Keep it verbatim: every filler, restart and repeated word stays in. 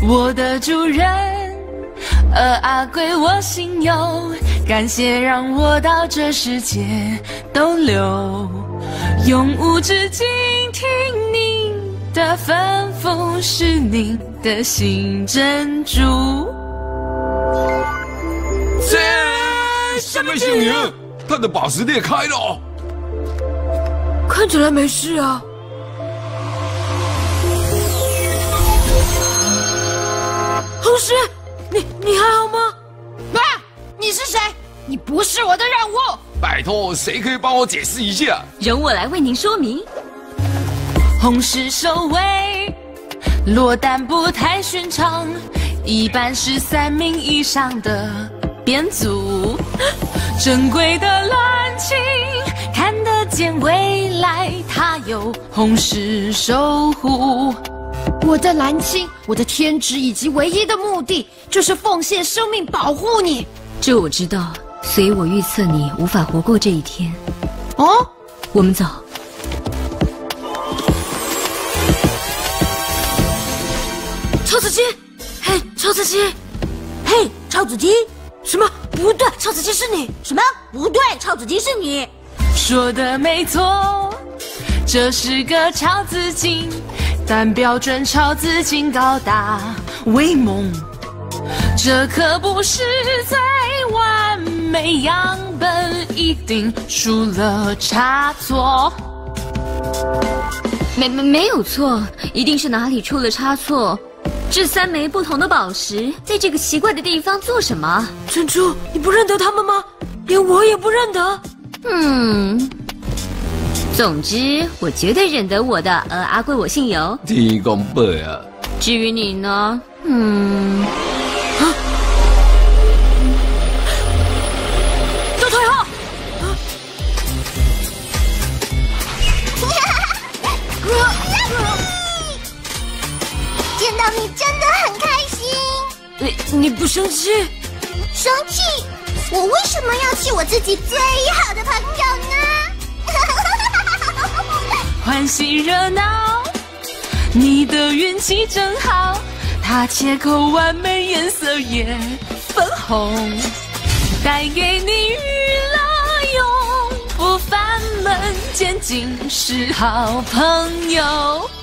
我的主人，而阿贵我心有，感谢让我到这世界逗留，用无止境听您的吩咐，是您的新珍珠。 这什么情形？他的宝石裂开了， 看起来没事啊。红石，你你还好吗？ 啊！你是谁？你不是我的任务。 拜托，谁可以帮我解释一下？ 容我来为您说明。 红石守卫，落单不太寻常，一般是三名以上的编组。珍贵的蓝青，看得见未来，它有红石守护。 我的蓝青，我的天职以及唯一的目的，就是奉献生命保护你。 这我知道，所以我预测你无法活过这一天。 哦， 我们走。 超子鸡，嘿，超子鸡，嘿，超子鸡，什么？不对，超子鸡是你。什么？不对，超子鸡是你。 说的没错，这是个超子精，但标准超子精高大威猛，这可不是最完美样本，一定出了差错。 没没没有错，一定是哪里出了差错。这三枚不同的宝石在这个奇怪的地方做什么？ 珍珠，你不认得他们吗？连我也不认得。 嗯，总之我绝对认得我的，而阿贵我姓尤。 天公伯啊！ 至于你呢？嗯， 啊，倒退后。 见到你真的很开心。 你你不生气？ 生气？我为什么要气我自己最好的朋友呢？ 欢喜热闹，你的运气真好，它切口完美，颜色也粉红，带给你娱乐，永不烦闷，渐进是好朋友。